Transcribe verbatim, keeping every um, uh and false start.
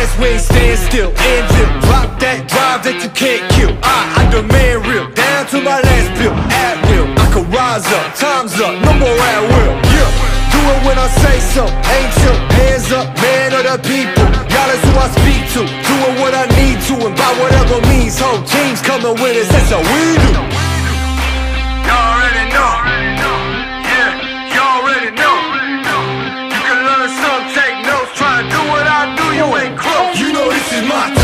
ass, we ain't stand still. Anvil, drop that drive that you can't kill. I, I demand real, down to my last bill. At will, I can rise up, time's up, no more at will. Yeah, do it when I say so. Ain't your hands up, man of the people. Y'all is who I speak to, doing what I need to, and by whatever means, whole teams coming with us, that's how we do. Y'all already know. Yeah, y'all already know. You can learn some, take notes, try to do what I do, you ain't close. You know this is my time.